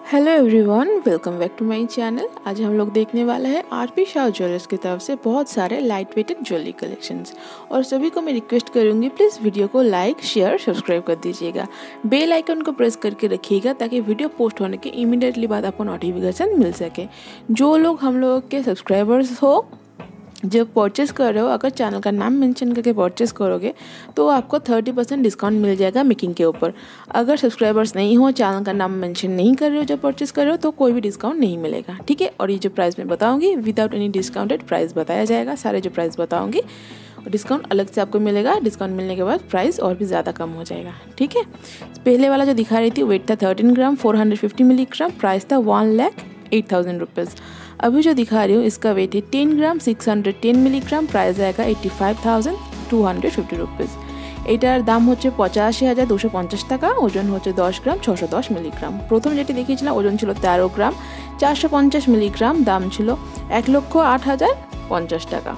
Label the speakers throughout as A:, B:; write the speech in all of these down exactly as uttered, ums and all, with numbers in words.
A: Hello everyone, welcome back to my channel. आज हम लोग देखने वाले हैं आरपी शाह ज्वेलर्स की तरफ से बहुत सारे लाइट वेटेड ज्वेलरी कलेक्शंस। और सभी को मैं रिक्वेस्ट करूंगी, प्लीज़ वीडियो को लाइक शेयर सब्सक्राइब कर दीजिएगा। बेल आइकन को प्रेस करके रखिएगा ताकि वीडियो पोस्ट होने के इमीडिएटली बाद आपको नोटिफिकेशन मिल सके। जो लोग हम लोग के सब्सक्राइबर्स हो जब परचेस कर रहे हो, अगर चैनल का नाम मेंशन करके परचेस करोगे तो आपको थर्टी परसेंट डिस्काउंट मिल जाएगा मेकिंग के ऊपर। अगर सब्सक्राइबर्स नहीं हो, चैनल का नाम मेंशन नहीं कर रहे हो जब परचेस कर रहे हो, तो कोई भी डिस्काउंट नहीं मिलेगा, ठीक है। और ये जो प्राइस मैं बताऊंगी विदाउट एनी डिस्काउंटेड प्राइस बताया जाएगा। सारे जो प्राइस बताऊंगी और डिस्काउंट अलग से आपको मिलेगा। डिस्काउंट मिलने के बाद प्राइस और भी ज़्यादा कम हो जाएगा, ठीक है। पहले वाला जो दिखा रही थी वेट था thirteen gram four hundred fifty milligram, price था one lakh eight thousand rupees. अभी जो दिखा रही हूँ इसका वेट है ten gram six hundred ten milligram, price आएगा eighty five thousand two hundred fifty rupees. এটার দাম হচ্ছে পঁচাশি হাজার দুশো পঞ্চাশ টাকা, ওজন হচ্ছে দশ গ্রাম ছশো দশ মিলিগ্রাম। প্রথম যেটি দেখিয়েছিলাম ওজন ছিল তেরো গ্রাম চারশো পঞ্চাশ মিলিগ্রাম, দাম ছিল এক লক্ষ आठ हजार পঞ্চাশ টাকা।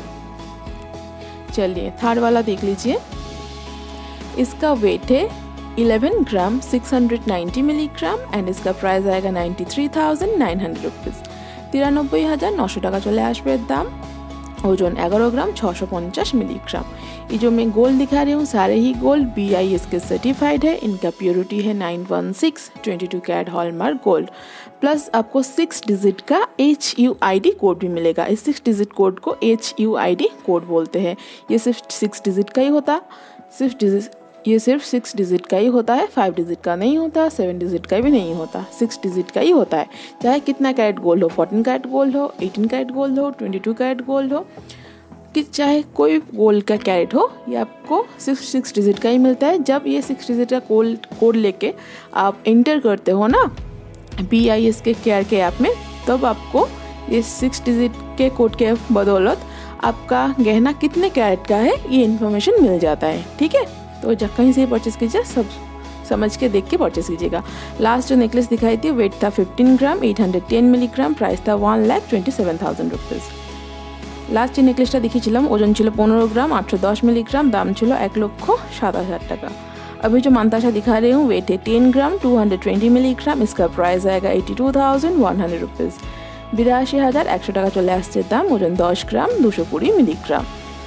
A: चलिए थर्ड वाला देख लीजिए। इसका वेट है eleven gram six hundred ninety milligram and इसका प्राइस आएगा ninety three thousand nine hundred rupees. तिरानब्बई हज़ार नौशो टाका चले आसबे दाम। ओजन एगारो ग्राम छशो पंचाश मिलीग्राम। ये जो मैं गोल्ड दिखा रही हूँ सारे ही गोल्ड बी आई एस के सर्टिफाइड है। इनका प्योरिटी है nine one six twenty two carat hallmark gold. Plus आपको सिक्स डिजिट का H U I D code भी मिलेगा। इस सिक्स डिजिट कोड को H U I D code बोलते हैं। ये सिर्फ सिक्स डिजिट का ही होता सिर्फ डिजिट ये सिर्फ सिक्स डिजिट का ही होता है, फाइव डिजिट का नहीं होता, सेवन डिजिट का भी नहीं होता, सिक्स डिजिट का ही होता है। चाहे कितना कैरेट गोल्ड हो, फोर्टीन कैरेट गोल्ड हो, एटीन कैरेट गोल्ड हो, ट्वेंटी टू कैरेट गोल्ड हो, कि चाहे कोई गोल्ड का कैरेट हो, ये आपको सिर्फ सिक्स डिजिट का ही मिलता है। जब ये सिक्स डिजिट का कोड कोड लेके आप एंटर करते हो ना बी आई एस के केयर के ऐप में, तब आपको ये सिक्स डिजिट के कोड के बदौलत आपका गहना कितने कैरेट का है ये इन्फॉर्मेशन मिल जाता है, ठीक है। तो जब कहीं से परचेस कीजिए सब समझ के देख के परचेस कीजिएगा। लास्ट जो नेकलेस दिखाई थी वेट था fifteen gram eight hundred ten milligram, price था one lakh twenty seven thousand rupees. Last যে নেকলেসটা দেখিয়েছিলাম ওজন ছিল পনেরো গ্রাম আটশো দশ মিলিগ্রাম, দাম ছিল এক লক্ষ সাত হাজার টাকা। अभी जो मानताशा दिखा रही हूँ वेट है ten gram two hundred twenty milligram, इसका प्राइस आएगा eighty two thousand one hundred rupees. बिराशी हज़ार एकशो टाका चले आसছে दाम। ओजन दस ग्राम दुशो कुड़ी मिलीग्राम।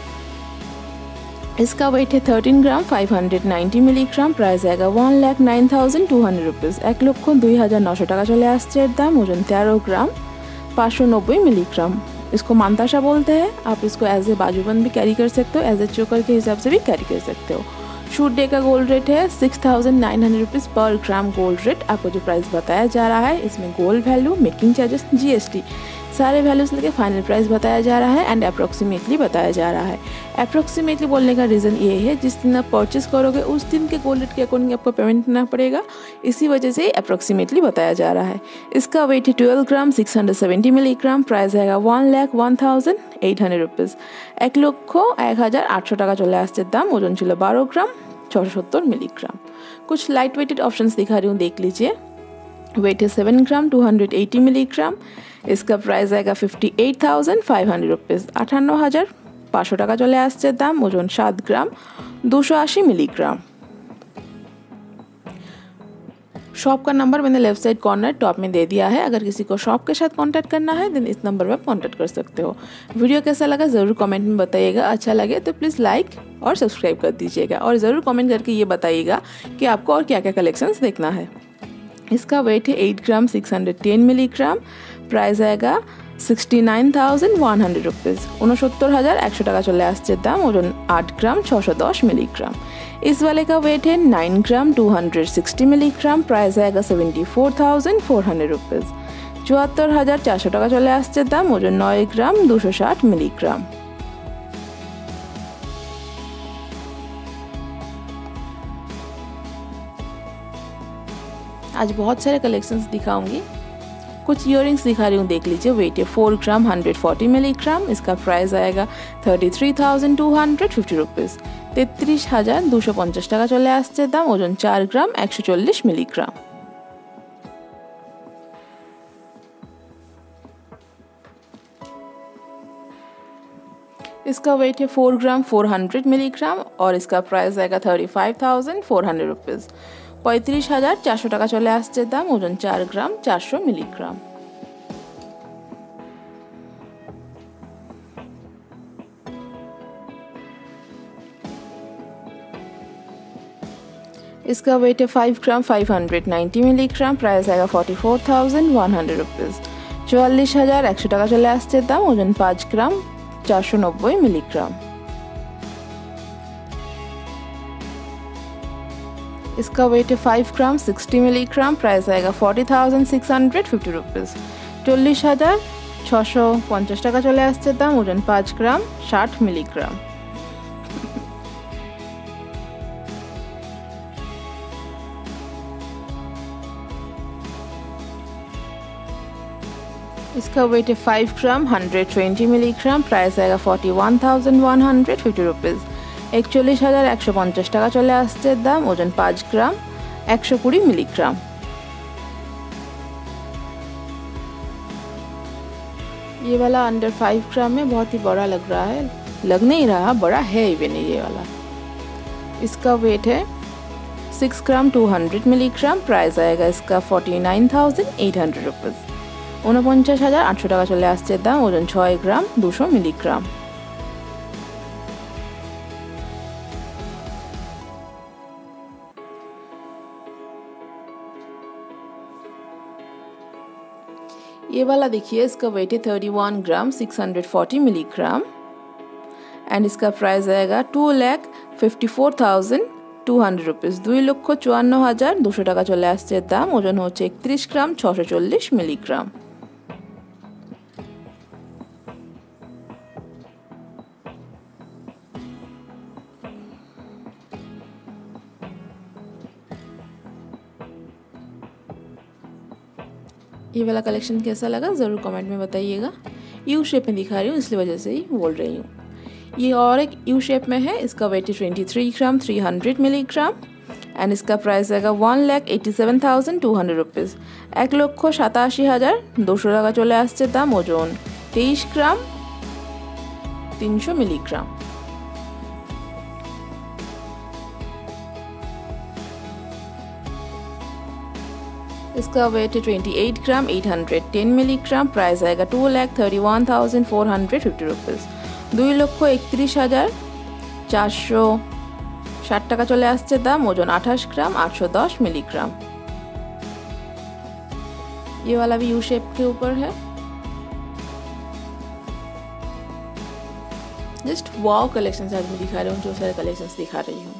A: इसका वेट है thirteen gram five hundred ninety milligram, price आएगा one lakh nine thousand two hundred rupees. एक लक्ष दुई हज़ार नौशो टाका चले आसছে दाम। ओजन तेरह ग्राम पाँच सौ नब्बे मिलीग्राम। इसको मानताशा बोलते हैं। आप इसको एज ए बाजूबंद भी कैरी कर सकते हो, एज ए चोकर के हिसाब से भी कैरी कर सकते हो। शूट डे का गोल्ड रेट है six thousand nine hundred rupees per gram gold rate. आपको जो प्राइस बताया जा रहा है इसमें gold value, making charges, G S T सारे वैल्यूज लेके फाइनल प्राइस बताया जा रहा है एंड अप्रोक्सीमेटली बताया जा रहा है। अप्रोक्सीमेटली बोलने का रीज़न ये है जिस दिन आप परचेस करोगे उस दिन के गोल्ड रेट के अकॉर्डिंग आपको पेमेंट करना पड़ेगा, इसी वजह से अप्रोक्सीमेटली बताया जा रहा है। इसका वेट है twelve gram six hundred seventy milligram, price आएगा one lakh one thousand eight hundred rupees. एक लक्ष एक हज़ार आठशो टाका चले आसছে दाम। ओजन ছিল बारह ग्राम छः सौ सत्तर मिलीग्राम। कुछ लाइट वेटेड ऑप्शंस दिखा रही हूँ, देख लीजिए। वेट है seven gram two hundred eighty milligram, इसका प्राइस आएगा fifty eight thousand five hundred rupees. अठान्न हज़ार पाँचशो टाका चले आसছে दाम। ओजन सात ग्राम दुशो आशी मिलीग्राम। शॉप का नंबर मैंने लेफ्ट साइड कॉर्नर टॉप में दे दिया है। अगर किसी को शॉप के साथ कांटेक्ट करना है देन इस नंबर पर आप कांटेक्ट कर सकते हो। वीडियो कैसा लगा ज़रूर कमेंट में बताइएगा। अच्छा लगे तो प्लीज़ लाइक और सब्सक्राइब कर दीजिएगा और ज़रूर कमेंट करके ये बताइएगा कि आपको और क्या क्या कलेक्शंस देखना है। इसका वेट है eight gram six hundred ten milligram, price आएगा sixty nine thousand one hundred rupees. उनसत्तर हज़ार एकशो टाका चले आसছে दाम। ओजन आठ ग्राम छशो दस मिलीग्राम। इस वाले का वेट है nine gram two hundred sixty milligram, price आएगा seventy four thousand four hundred rupees. चुहत्तर हज़ार चारशो टाका चले आसছে दाम। ओजन नौ ग्राम दुशो षाट मिलीग्राम। आज बहुत सारे कलेक्शंस दिखाऊंगी। कुछ इयररिंग्स दिखा रही हूँ, देख लीजिए। वेट है four gram hundred forty milligram, इसका प्राइस आएगा thirty three thousand two hundred fifty rupees. तैंतीस हज़ार दुशो पंचाश टाका चले आसছে दाम। ओजन चार ग्राम एकशो चल्लिश मिलीग्राम। इसका वेट है four gram four hundred milligram और इसका प्राइस आएगा thirty five thousand four hundred rupees. पैंतीस हजार चार सौ टाका चले आसছে दाम, ओजन चार ग्राम चार सौ मिलीग्राम। इसका वेट है five gram five hundred ninety milligram, price आएगा forty four thousand one hundred rupees. चौवाल्लिस हज़ार एक सौ टाका चले आसছে दाम, ओजन पाँच ग्राम चार सौ नब्बे मिलीग्राम। इसका वेट है five gram sixty milligram, price आएगा forty thousand six hundred fifty rupees. चल्लिस हज़ार छशो पंचाश टाका चले आसছে दाम, ओजन पाँच ग्राम साठ मिलीग्राम। इसका वेट है five gram hundred twenty milligram, price आएगा forty one thousand one hundred fifty rupees. एकचल्लिस हज़ार एक सौ पंचाश टाका चले आसছে दाम, ओजन पाँच ग्राम एक सौ बीस मिलीग्राम। ये वाला अंडर फाइव ग्राम में बहुत ही बड़ा लग रहा है, लग नहीं रहा बड़ा है इवन ये वाला। इसका वेट है six gram two hundred milligram, price आएगा इसका forty nine thousand eight hundred rupees. ऊनपंचाश हज़ार आठशो टाका चले आसছে दाम, ओजन छः ग्राम दो सौ मिलीग्राम। ये वाला देखिए, इसका वेट है thirty one gram six hundred forty milligram and इसका प्राइस आएगा two lakh fifty four thousand two hundred rupees. दुई लक्ष चुवान्न हज़ार दुशो टाका चले आसছে दाम, ओजन होच्छे एकत्रिश ग्राम छशो चल्लिश मिलीग्राम। ये वाला कलेक्शन कैसा लगा ज़रूर कमेंट में बताइएगा। यू शेप में दिखा रही हूँ इसलिए वजह से ही बोल रही हूँ। ये और एक यू शेप में है, इसका वेट है twenty three gram three hundred milligram and इसका प्राइस आएगा one lakh eighty seven thousand two hundred rupees. एक लक्ष सताशी हज़ार दुशो टाका चले आसছে दाम, ओजन तेईस ग्राम तीन सौ मिलीग्राम। इसका वेट है twenty eight gram eight hundred ten milligram, price आएगा two lakh thirty one thousand four hundred fifty rupees. दुई लक्ष एकत्रिश हज़ार चारशो षाट टाका चले आसছে दाम, ओजन अठाश ग्राम आठ सौ दस मिलीग्राम। ये वाला भी यू शेप के ऊपर है। जस्ट वाव कलेक्शन आज मैं दिखा रही हूँ, जो सारे कलेक्शंस दिखा रही हूँ।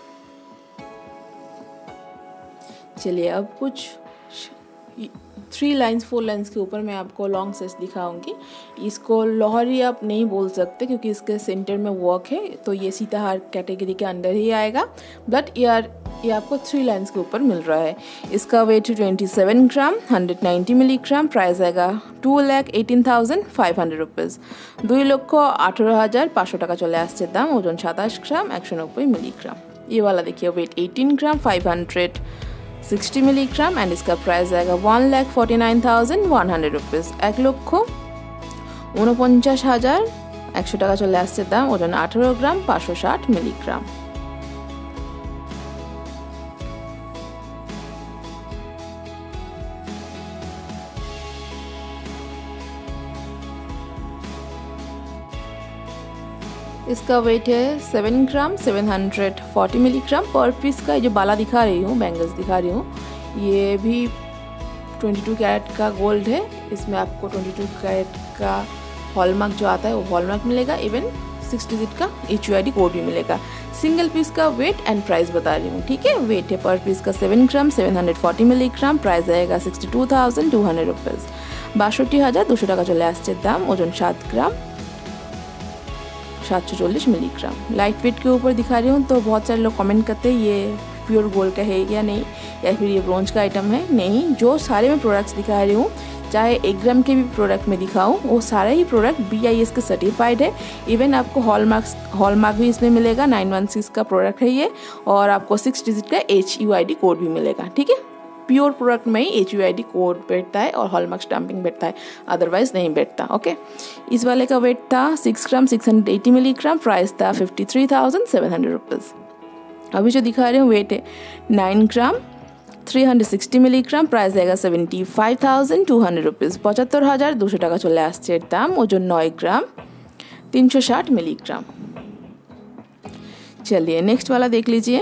A: चलिए अब कुछ थ्री लाइंस फोर लाइंस के ऊपर मैं आपको लॉन्ग सेट्स दिखाऊंगी। इसको लोहरी आप नहीं बोल सकते क्योंकि इसके सेंटर में वर्क है, तो ये सीताहार कैटेगरी के अंदर ही आएगा, बट यार ये आपको थ्री लाइंस के ऊपर मिल रहा है। इसका weight twenty seven gram hundred ninety milligram, price आएगा two lakh eighteen thousand five hundred rupees. दुई लक्ष आठारो हज़ार पाँचशो टाका चले आसছে दाम, ओजन सत्ताईस ग्राम एक सौ नब्बे मिलीग्राम। ये वाला देखिए, weight eighteen gram five hundred sixty milligram and इसका प्राइस आएगा one lakh forty nine thousand one hundred rupees. एक लक्ष ऊनपंचाश हज़ार एकशो टाका चले आसছে दाम, ओजन आठारो ग्राम पाँचशो षाट मिलीग्राम। इसका वेट है seven gram seven hundred forty milligram per piece का। ये जो बाला दिखा रही हूँ, बैंगल्स दिखा रही हूँ, ये भी ट्वेंटी टू कैरेट का गोल्ड है। इसमें आपको ट्वेंटी टू कैरेट का हॉलमार्क जो आता है वो हॉलमार्क मिलेगा, इवन सिक्स डिजिट का H U I D code भी मिलेगा। सिंगल पीस का वेट एंड प्राइस बता रही हूँ, ठीक है। वेट है पर पीस का seven gram seven hundred forty milligram, price आएगा sixty two thousand two hundred rupees. बाषट्टी हज़ार दुशो टाका चले आसছে दाम, ओजन सात ग्राम सात सौ चल्लिस मिलीग्राम। लाइट वेट के ऊपर दिखा रही हूँ, तो बहुत सारे लोग कमेंट करते हैं ये प्योर गोल्ड का है या नहीं, या फिर ये ब्रोंज का आइटम है। नहीं, जो सारे मैं प्रोडक्ट्स दिखा रही हूँ, चाहे एक ग्राम के भी प्रोडक्ट में दिखाऊँ, वो सारे ही प्रोडक्ट बी आई एस के सर्टिफाइड है। इवन आपको हॉलमार्क्स हॉलमार्क भी इसमें मिलेगा, नाइन वन सिक्स का प्रोडक्ट है ये, और आपको सिक्स डिजिट का H U I D code भी मिलेगा, ठीक है। प्योर प्रोडक्ट में ही H U I D code बैठता है और हॉलमार्क स्टैंपिंग बैठता है, अदरवाइज नहीं बैठता, ओके। इस वाले का वेट था six gram six hundred eighty milligram, price था fifty three thousand seven hundred rupees. अभी जो दिखा रही हूँ वेट है nine gram three hundred sixty milligram, price আएगा seventy five thousand two hundred rupees, পঁচাত্তর হাজার দুশো টাকা চলে আসছে এর দাম। ওজন নয় গ্রাম, তিনশো साठ मिलीग्राम। चलिए नेक्स्ट वाला देख लीजिए।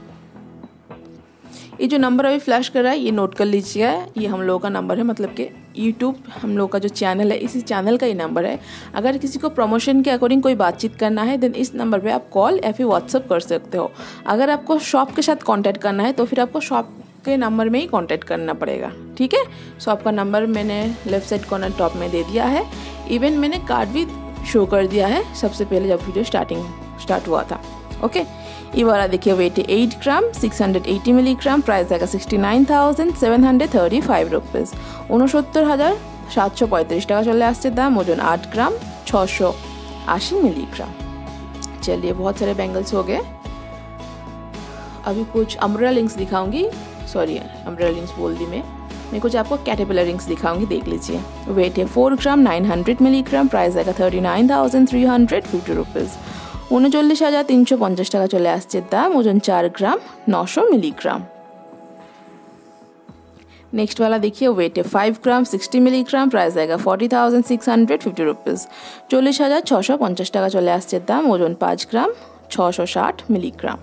A: ये जो नंबर अभी फ्लैश कर रहा है ये नोट कर लीजिएगा, ये हम लोगों का नंबर है, मतलब कि यूट्यूब हम लोग का जो चैनल है इसी चैनल का ही नंबर है। अगर किसी को प्रमोशन के अकॉर्डिंग कोई बातचीत करना है देन इस नंबर पे आप कॉल या फिर व्हाट्सअप कर सकते हो। अगर आपको शॉप के साथ कांटेक्ट करना है तो फिर आपको शॉप के नंबर में ही कांटेक्ट करना पड़ेगा, ठीक है। शॉप का नंबर मैंने लेफ्ट साइड कॉर्नर टॉप में दे दिया है, इवन मैंने कार्ड भी शो कर दिया है सबसे पहले जब वीडियो स्टार्टिंग स्टार्ट हुआ था, ओके। ये वाला देखिए वेट है eight gram, six hundred eighty milligram, price आएगा sixty nine thousand seven hundred thirty five rupees, उनसत्तर हज़ार सातशो पैंतीस टाका चले आसছে दाम। ओजन आठ ग्राम, छःशो आशी मिलीग्राम। चलिए बहुत सारे बैंगल्स हो गए। अभी कुछ अम्ब्रेला रिंग्स दिखाऊंगी, सॉरी अम्ब्रेला रिंग्स बोल दी मैं मैं कुछ आपको कैटरपिलर रिंग्स दिखाऊंगी, देख लीजिए। वेट है four gram, nine hundred milligram, price आएगा thirty nine thousand three hundred fifty rupees, উনচল্লিশ হাজার তিনশো পঞ্চাশ টাকা চলে আসছে দাম। ওজন চার গ্রাম, নশো মিলিগ্রাম। नेक्स्ट वाला देखिए वेट है five gram, sixty milligram, price आएगा forty thousand six hundred fifty rupees, चल्लिस हज़ार छःशो पचास टाका चले आसছে दाम। ओजन पाँच ग्राम, छःशो साठ मिलीग्राम।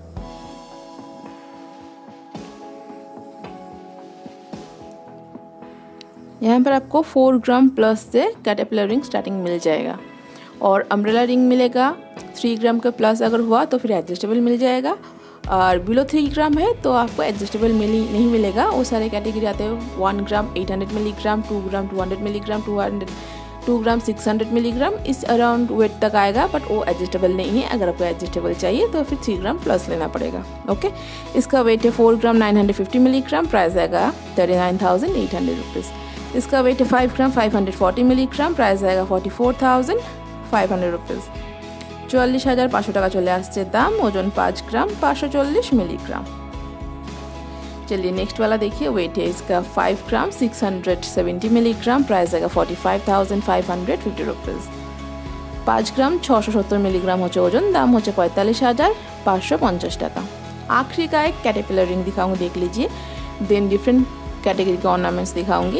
A: यहाँ पर आपको फोर ग्राम प्लस से कैटरपिलर रिंग स्टार्टिंग मिल जाएगा और अम्ब्रेला रिंग मिलेगा। थ्री ग्राम का प्लस अगर हुआ तो फिर एडजस्टेबल मिल जाएगा, और बिलो थ्री ग्राम है तो आपको एडजस्टेबल मिली नहीं मिलेगा। वो सारे कैटेगरी आते हैं, one gram eight hundred milligram, two gram two hundred milligram, two hundred two gram six hundred milligram, इस अराउंड वेट तक आएगा, बट वो एडजस्टेबल नहीं है। अगर आपको एडजस्टेबल चाहिए तो फिर थ्री ग्राम प्लस लेना पड़ेगा, ओके। इसका वेट है four gram, nine hundred fifty milligram, price आएगा thirty nine thousand eight hundred rupees. इसका वेट है five gram, five hundred forty milligram, price आएगा forty four thousand five hundred rupees, चुवाल्लिस हज़ार पाँचशो टाका चले आसছে दाम। ओजन पाँच ग्राम, पाँचशो चल्लिस मिलीग्राम। चलिए नेक्स्ट वाला देखिए वेट है इसका five gram, six hundred seventy milligram, price आएगा forty five thousand five hundred fifty rupees, पाँच ग्राम छःशो सत्तर मिलीग्राम होचे ओजन, दाम होचे पैंतालीस हज़ार पाँचशो पचास टाका। आखिरी का एक कैटरपिलर रिंग दिखाऊंगी, देख लीजिए, देन डिफरेंट कैटेगरी के ऑर्नामेंट्स दिखाऊंगी।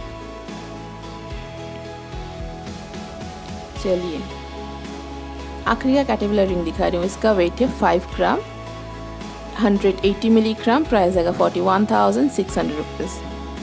A: चलिए आखिरी का कैटरपिलर रिंग दिखा रही हूँ। इसका वेट है five gram, hundred eighty milligram, price आएगा forty one thousand six hundred rupees.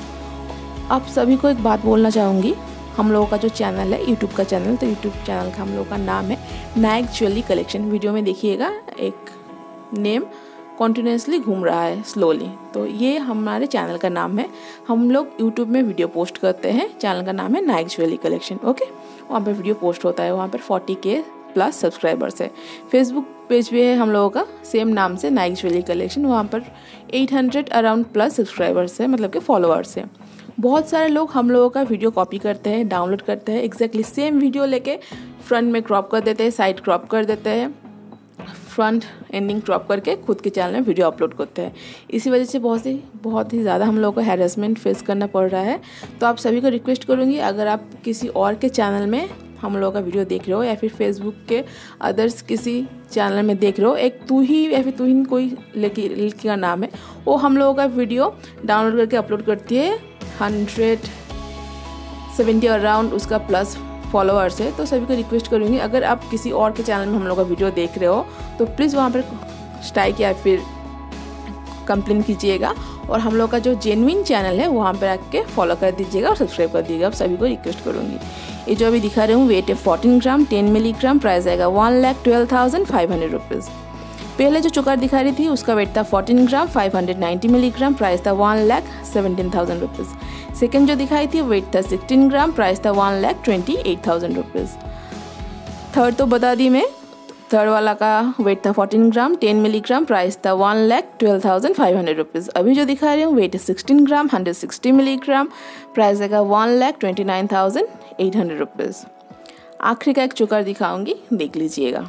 A: आप सभी को एक बात बोलना चाहूँगी, हम लोगों का जो चैनल है यूट्यूब का चैनल, तो यूट्यूब चैनल का हम लोगों का नाम है नायक ज्वेलरी कलेक्शन। वीडियो में देखिएगा एक नेम कॉन्टिन्यूसली घूम रहा है स्लोली, तो ये हमारे चैनल का नाम है। हम लोग यूट्यूब में वीडियो पोस्ट करते हैं, चैनल का नाम है नायक ज्वेलरी कलेक्शन, ओके। वहाँ पर वीडियो पोस्ट होता है, वहाँ पर फोर्टी के प्लस सब्सक्राइबर्स है। फेसबुक पेज भी है हम लोगों का सेम नाम से नायक ज्वेलरी कलेक्शन, वहाँ पर eight hundred around plus subscribers है, मतलब कि फॉलोअर्स है। बहुत सारे लोग हम लोगों का वीडियो कॉपी करते हैं, डाउनलोड करते हैं, एग्जैक्टली सेम वीडियो लेके फ्रंट में क्रॉप कर देते हैं, साइड क्रॉप कर देते हैं, फ्रंट एंडिंग क्रॉप करके खुद के चैनल में वीडियो अपलोड करते हैं। इसी वजह से बहुत ही बहुत ही ज़्यादा हम लोगों को हैरेसमेंट फेस करना पड़ रहा है। तो आप सभी को रिक्वेस्ट करूँगी, अगर आप किसी और के चैनल में हम लोगों का वीडियो देख रहे हो या फिर फेसबुक के अदर्स किसी चैनल में देख रहे हो, एक तू ही या फिर तू ही कोई लड़की लड़की का नाम है, वो हम लोगों का वीडियो डाउनलोड करके अपलोड करती है, हंड्रेड सेवेंटी अराउंड उसका प्लस फॉलोअर्स है। तो सभी को रिक्वेस्ट करूँगी, अगर आप किसी और के चैनल में हम लोग का वीडियो देख रहे हो तो प्लीज़ वहाँ पर स्ट्राइक या फिर कंप्लेन कीजिएगा, और हम लोग का जो जेन्युइन चैनल है वहाँ पर आके फॉलो कर दीजिएगा और सब्सक्राइब कर दीजिएगा। आप सभी को रिक्वेस्ट करूँगी। ये जो अभी दिखा रही हूँ वेट है fourteen gram, ten milligram, price आएगा one lakh twelve thousand five hundred rupees. पहले जो चुकार दिखा रही थी उसका वेट था fourteen gram, five hundred ninety milligram, price था one lakh seventeen thousand rupees. Second जो दिखाई थी वेट था सिक्सटीन ग्राम, प्राइस था one lakh twenty eight thousand rupees. Third तो बता दी मैं, थर्ड वाला का वेट था fourteen gram, ten milligram, price था one lakh twelve thousand five hundred rupees. अभी जो दिखा रही हूँ वेट है sixteen gram, hundred sixty milligram, price आएगा one lakh twenty nine thousand eight hundred rupees. आखिरी का एक चुकार दिखाऊंगी, देख लीजिएगा।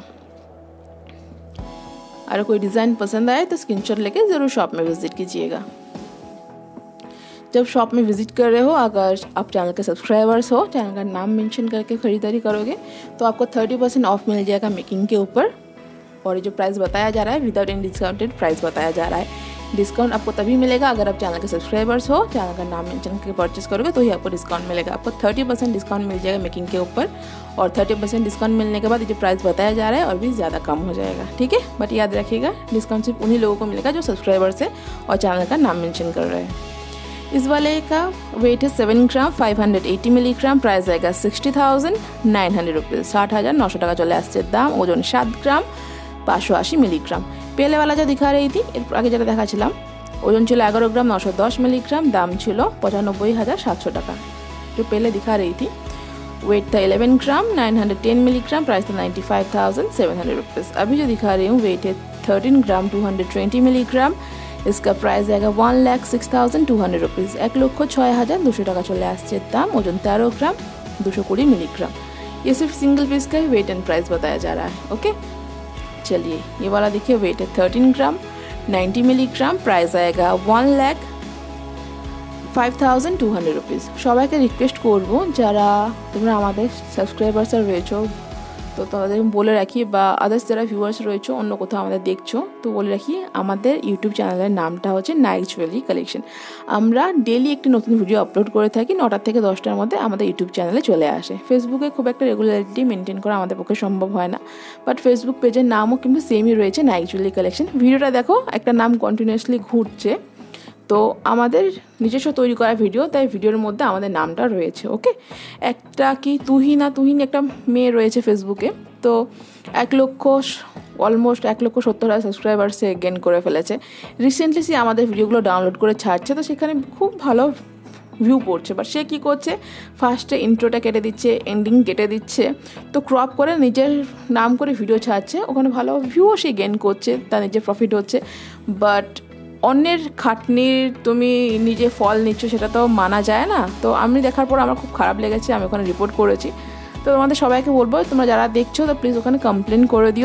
A: अगर कोई डिज़ाइन पसंद आए तो स्क्रीनशॉट लेके ज़रूर शॉप में विजिट कीजिएगा। जब शॉप में विजिट कर रहे हो, अगर आप चैनल के सब्सक्राइबर्स हो, चैनल का नाम मेंशन करके ख़रीदारी करोगे तो आपको थर्टी परसेंट ऑफ मिल जाएगा मेकिंग के ऊपर। और जो प्राइस बताया जा रहा है विदाउट एनी डिस्काउंटेड प्राइस बताया जा रहा है। डिस्काउंट आपको तभी मिलेगा अगर आप चैनल के सब्सक्राइबर्स हो, चैनल का नाम मेंशन करके परचेस करोगे तो ही आपको डिस्काउंट मिलेगा। आपको थर्टी परसेंट डिस्काउंट मिल जाएगा मेकिंग के ऊपर, और थर्टी परसेंट डिस्काउंट मिलने के बाद ये जो प्राइस बताया जा रहा है और भी ज़्यादा कम हो जाएगा, ठीक है। बट याद रखिएगा डिस्काउंट सिर्फ उन्हीं लोगों को मिलेगा जो सब्सक्राइबर्स है और चैनल का नाम मेंशन कर रहे हैं। इस वाले का वेट है seven gram five hundred eighty milligram, price आएगा sixty thousand nine hundred rupees, ষাট হাজার নশো টাকা চলে আসছে দাম। ওজন সাত গ্রাম পাঁচশো আশি মিলিগ্রাম। পেলে वाला जो दिखा रही थी এর আগে যেটা দেখাচ্ছিলাম ওজন ছিল এগারো গ্রাম নশো দশ मिलीग्राम, दाम ছিল पचानब्बे हज़ार सात सौ টাকা। जो पहले दिखा रही थी वेट था eleven gram nine hundred ten milligram, price था ninety five thousand seven hundred rupees. अभी जो दिखा रही हूँ वेट है thirteen gram two hundred twenty milligram, इसका प्राइस आएगा one lakh six thousand two hundred rupees, एक लक्ष छः हज़ार दुशो टाका चले आसছে दाम। ওজন तेरह ग्राम दुशो कुड़ी मिलीग्राम। ये सिर्फ सिंगल पीस का ही वेट एंड प्राइस बताया जा रहा है। ओके चलिए ये वाला देखिए वेट है thirteen gram ninety milligram, price आएगा one lakh five thousand two hundred rupees. সবাইকে রিকোয়েস্ট করবো যারা তোমরা আমাদের সাবস্ক্রাইবার্স রয়েছো তো তোমাদের বলে রাখি, বা আদার্স যারা ভিউয়ার্স রয়েছো অন্য কোথাও আমাদের দেখছো তো বলে রাখি আমাদের ইউটিউব চ্যানেলের নামটা হচ্ছে নাইক জুয়েলারি কালেকশন। আমরা ডেলি একটি নতুন ভিডিও আপলোড করে থাকি, নটার থেকে দশটার মধ্যে আমাদের ইউটিউব চ্যানেলে চলে আসে। ফেসবুকে খুব একটা রেগুলারিটি মেনটেন করা আমাদের পক্ষে সম্ভব হয় না, বাট ফেসবুক পেজের নামও কিন্তু সেমই রয়েছে নাইক জুয়েলারি কালেকশন। ভিডিওটা দেখো একটা নাম কন্টিনিউয়াসলি ঘুরছে, তো আমাদের নিজস্ব তৈরি করা ভিডিও, তাই ভিডিওর মধ্যে আমাদের নামটা রয়েছে। ওকে একটা কি তুহিনা তুহিন একটা মেয়ে রয়েছে ফেসবুকে, তো এক লক্ষ অলমোস্ট এক লক্ষ সত্তর হাজার সাবস্ক্রাইবার্সে গেন করে ফেলেছে। রিসেন্টলি সে আমাদের ভিডিওগুলো ডাউনলোড করে ছাড়ছে, তো সেখানে খুব ভালো ভিউ পড়ছে, বাট সে কী করছে ফার্স্টে ইন্ট্রোটা কেটে দিচ্ছে, এন্ডিং কেটে দিচ্ছে, তো ক্রপ করে নিজের নাম করে ভিডিও ছাড়ছে, ওখানে ভালো ভিউও সে গেন করছে, তার নিজের প্রফিট হচ্ছে। বাট অন্যের খাটনির তুমি নিজে ফল নিচ্ছ সেটা তো মানা যায় না। তো আমি দেখার পর আমার খুব খারাপ লেগেছে, আমি ওখানে রিপোর্ট করেছি। তো তোমাদের সবাইকে বলবো তোমরা যারা দেখছো তো প্লিজ ওখানে কমপ্লেন করে দিও।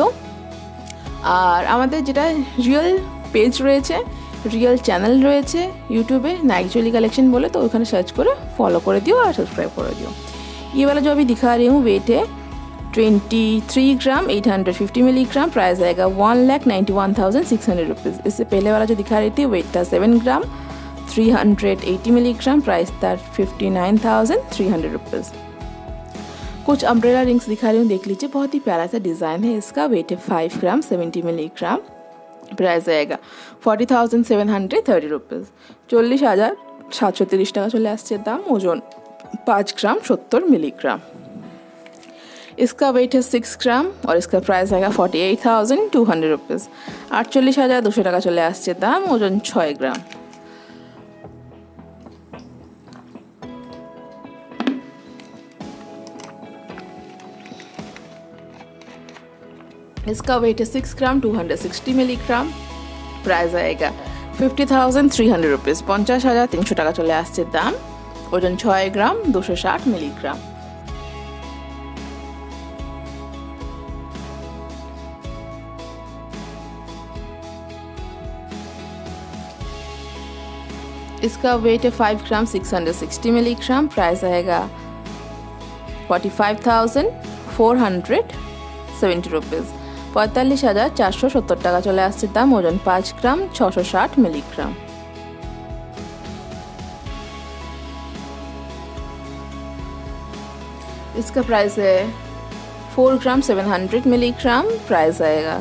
A: আর আমাদের যেটা রিয়েল পেজ রয়েছে, রিয়েল চ্যানেল রয়েছে ইউটিউবে नाइक ज्वेलरी कलेक्शन बोले, तो ওখানে সার্চ করে ফলো করে দিও আর সাবস্ক্রাইব করে দিও। ये वाला जो अभी दिखा रही हूँ वेट है twenty three gram eight hundred fifty milligram, price आएगा one lakh ninety one thousand six hundred rupees. इससे पहले वाला जो दिखा रही थी वेट था seven gram three hundred eighty milligram, price था fifty nine thousand three hundred rupees. कुछ अम्ब्रेला रिंग्स दिखा रही हूँ, देख लीजिए बहुत ही प्यारा सा डिज़ाइन है। इसका वेट है five gram seventy milligram, price आएगा forty thousand seven hundred thirty rupees, चल्लिस हज़ार सातशो तीस टाका चले आसছে दाम। ओजन पाँच ग्राम सत्तर मिलीग्राम। इसका वेट है सिक्स ग्राम और इसका प्राइस आएगा forty eight thousand two hundred rupees, आठचल्लिस हज़ार दुशो टाका चले आसছে दाम। ओजन छः ग्राम। इसका वेट है six gram two hundred sixty milligram, price आएगा fifty thousand three hundred rupees, पचास हज़ार तीन सौ टाका चले आसছে दाम। ओजन छः ग्राम दुशो षाट मिलीग्राम। इसका वेट है five gram six hundred sixty milligram, price आएगा forty five thousand four hundred seventy rupees, पैंतालीस हज़ार चार सौ सत्तर टाका चले आसছে दाम। ओजन पाँच ग्राम छशो षाट मिलीग्राम। इसका प्राइस है four gram seven hundred milligram, price आएगा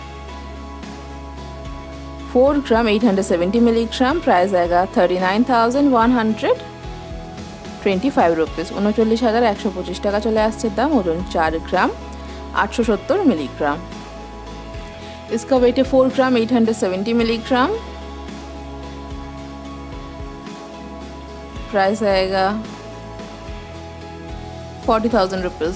A: four gram eight hundred seventy milligram, price आएगा thirty nine thousand one hundred twenty five rupees, उनचल्लिस हज़ार एक सौ पचिस टाका चले आसছে दाम। ओजन चार ग्राम आठ सौ सत्तर मिलीग्राम। इसका वेट है four gram eight hundred seventy milligram, price आएगा फोर्टी थाउजेंड रुपीज़।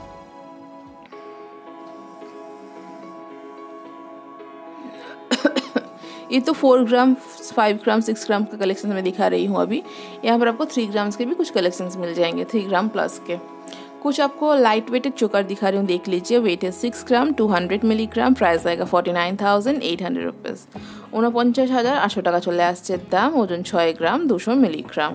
A: ये तो four gram five gram six gram का कलेक्शन मैं दिखा रही हूँ अभी। यहाँ पर आपको थ्री ग्राम्स के भी कुछ कलेक्शंस मिल जाएंगे, थ्री ग्राम प्लस के। कुछ आपको लाइट वेटेड चोकर दिखा रही हूँ, देख लीजिए। वेट है six gram two hundred milligram, price आएगा forty nine thousand eight hundred rupees, ঊনপঞ্চাশ হাজার আটশো টাকা চলে আসছে দাম। ওজন ছয় গ্রাম দুশো মিলিগ্রাম।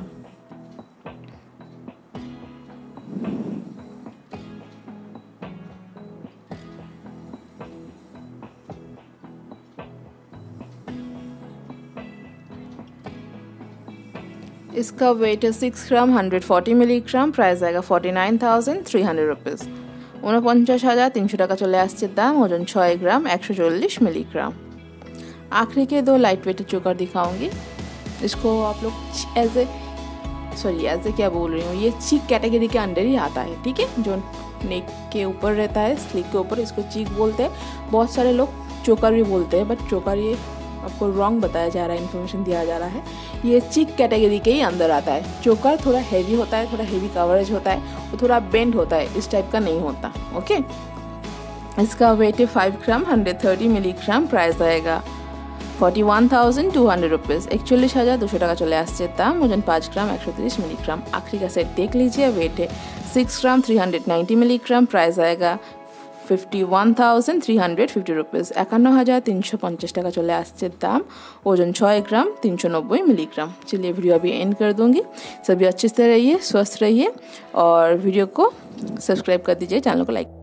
A: इसका वेट है six gram hundred forty milligram, price आएगा forty nine thousand three hundred rupees. ঊনপঞ্চাশ হাজার তিনশো টাকা চলে আসছে দাম, ওজন छह ग्राम एक सौ चालीस मिलीग्राम। आखिरी के दो लाइट वेट चोकर दिखाऊंगी। इसको आप लोग as a sorry as a क्या बोल रही हूँ, ये चीक कैटेगरी के अंडर ही आता है, ठीक है, जो नेक के ऊपर रहता है, स्लीक के ऊपर, इसको चीक बोलते हैं। बहुत सारे लोग चोकर भी बोलते हैं, बट चोकर ये आपको रॉन्ग बताया जा रहा है, इन्फॉर्मेशन दिया जा रहा है। ये चीक कैटेगरी के ही अंदर आता है। चोकर थोड़ा हैवी होता है, थोड़ा हैवी कवरेज होता है, वो थोड़ा बेंड होता है, इस टाइप का नहीं होता। ओके, इसका वेट है five gram hundred thirty milligram, price आएगा forty one thousand two hundred rupees. एकचल्लिस हज़ार दो सौ टाका चले आसছে दाम, ওজন पाँच ग्राम एक सौ तीस मिलीग्राम। आखिरी का सेट देख लीजिए, वेट है six gram three hundred ninety milligram, price आएगा fifty one thousand three hundred fifty rupees. एकान्न हज़ार तीन सौ पचास टाका चले आसছে दाम, ওজন छः ग्राम तीन सौ नब्बे मिलीग्राम। चलिए वीडियो अभी एंड कर दूंगी। सभी अच्छे से रहिए, स्वस्थ रहिए और वीडियो को सब्सक्राइब कर दीजिए, चैनल को लाइक